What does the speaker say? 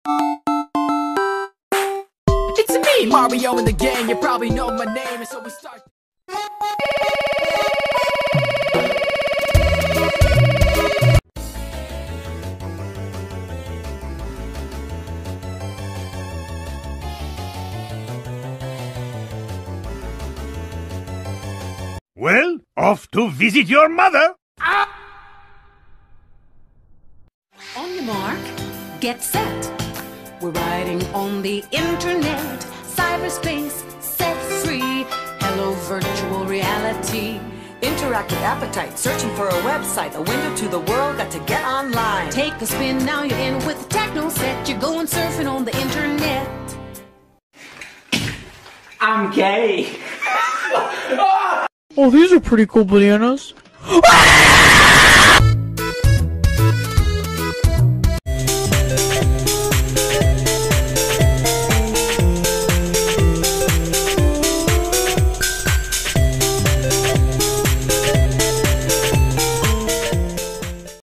It's me, Mario and the gang. You probably know my name, and so we start. Well, off to visit your mother. On your mark, get set. We're riding on the internet. Cyberspace, set free. Hello, virtual reality. Interactive appetite, searching for a website, a window to the world, got to get online. Take a spin, now you're in with the techno set. You're going surfing on the internet. I'm gay. Oh, these are pretty cool bananas.